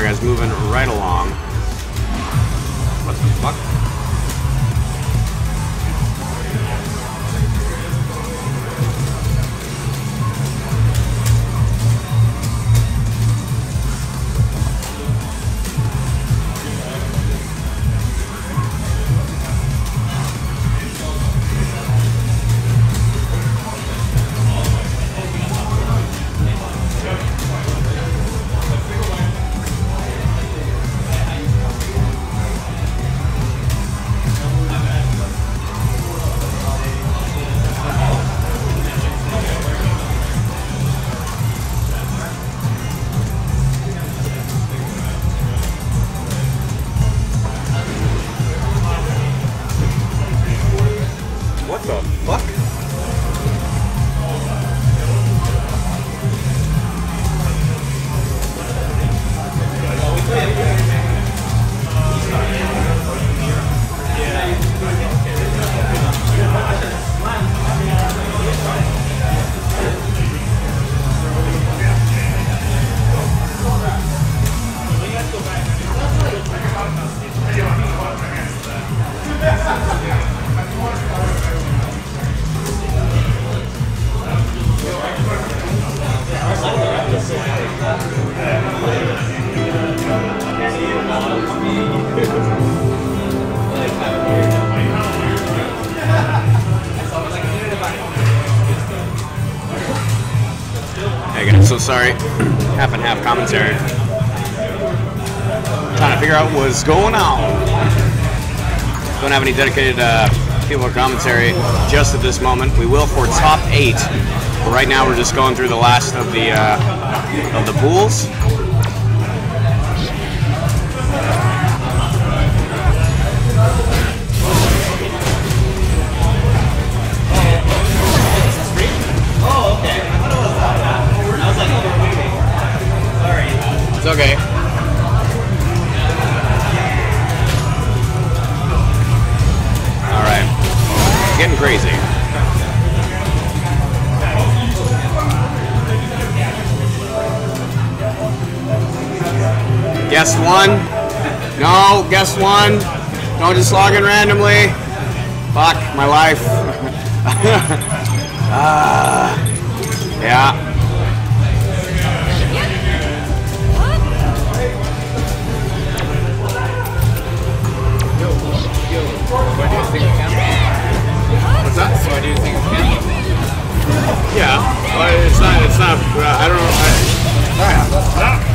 Alright guys, moving right along. What the fuck? What the fuck? Hey guys, so sorry, half and half commentary. Trying to figure out what's going on. Don't have any dedicated people or commentary just at this moment. We will for top 8, but right now we're just going through the last of the pools. It's okay. Alright. It's getting crazy. Guest 1. No, guest 1. Don't just log in randomly. Fuck my life. Yeah. What's that? So do you think it's canon? Yeah, well, it's not, I don't know.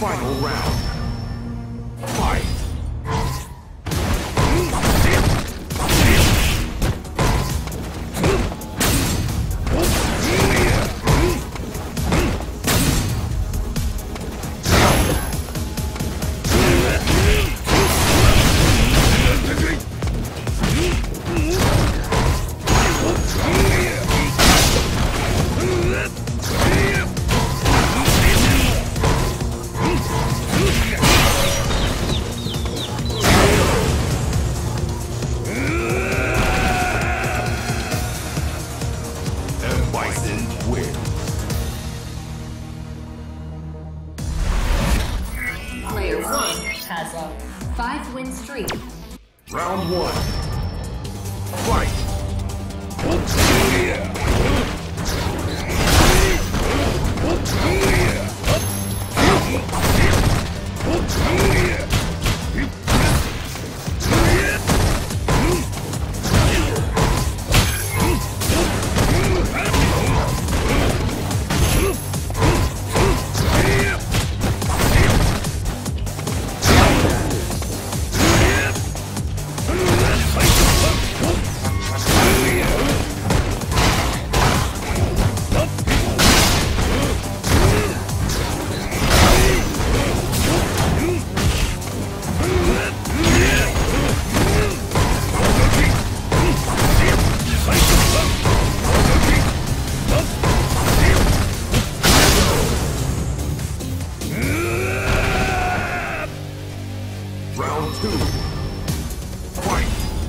Final round. Fight! Player 1 has a 5-win streak. Round 1. Fight! Round 2. Fight!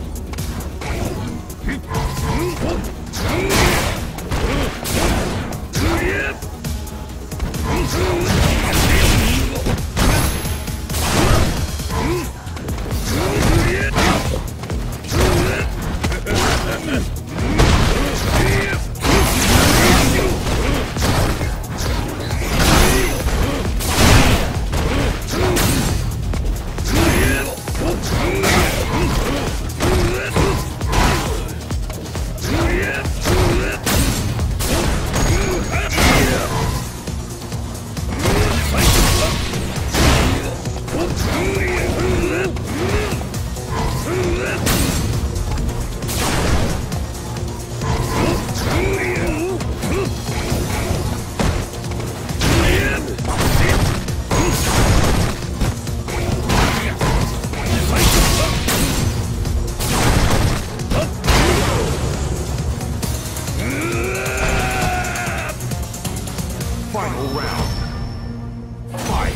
Final round. Fight!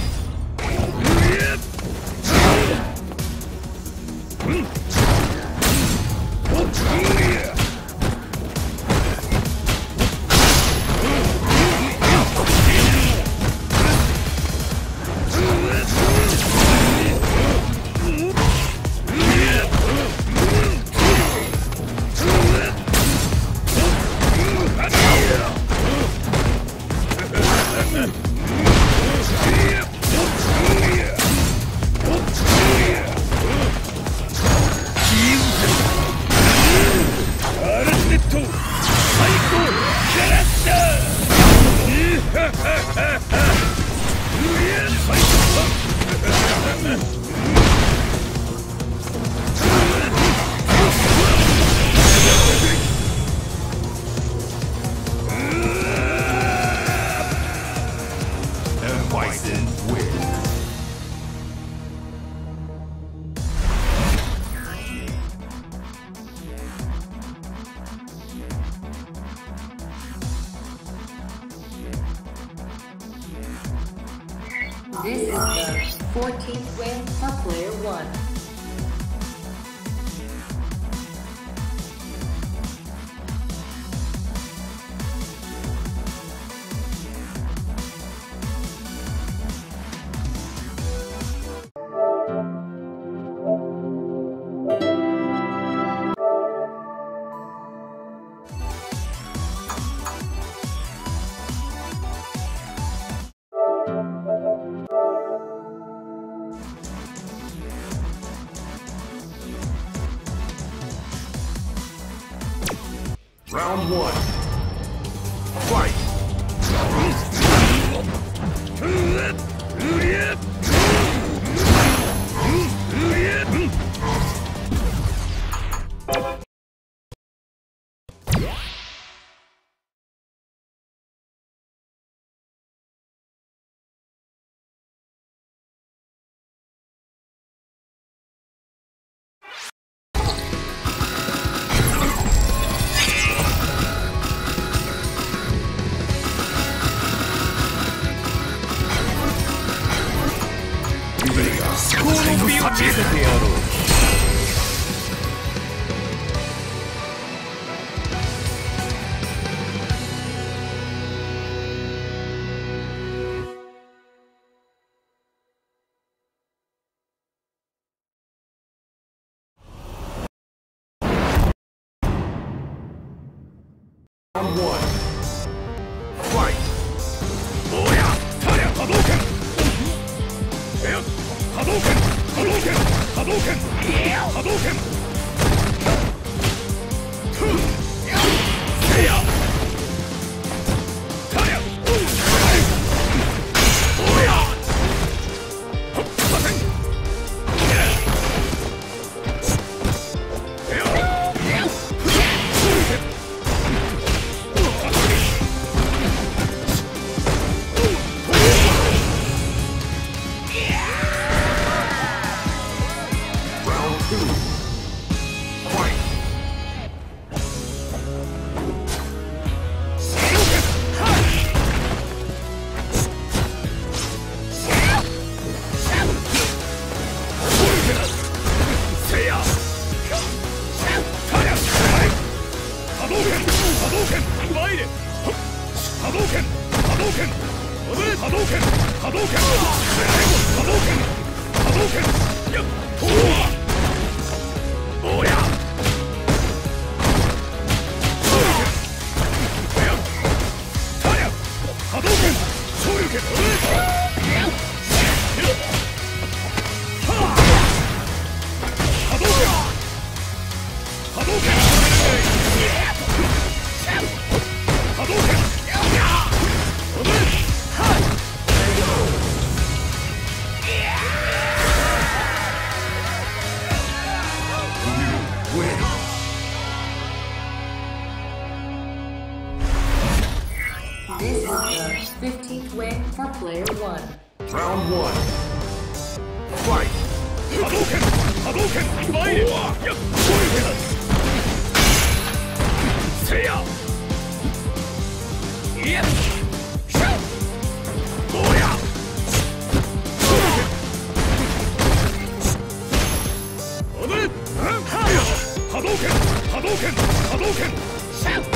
Bison wins. This is the 14th win for Player 1. Round 1. Fight! 最高の美を見せてやろう。 Round 1. Fight! どうやタリャ波動拳波動拳波動拳波動拳波動拳せやタリャどうやはっさせん Round 2. Fight! せやタリャ波動拳波動拳参れ波動拳波動拳波動拳波動拳波動拳波動拳やっとおやタリャ波動拳昇竜拳波動拳波動拳波動拳 Win! This is the 15th win for player 1. Round 1. Fight! 波動拳波動拳参れやっ昇竜拳せやいやシャッどうや波動拳波動拳波動拳シャッ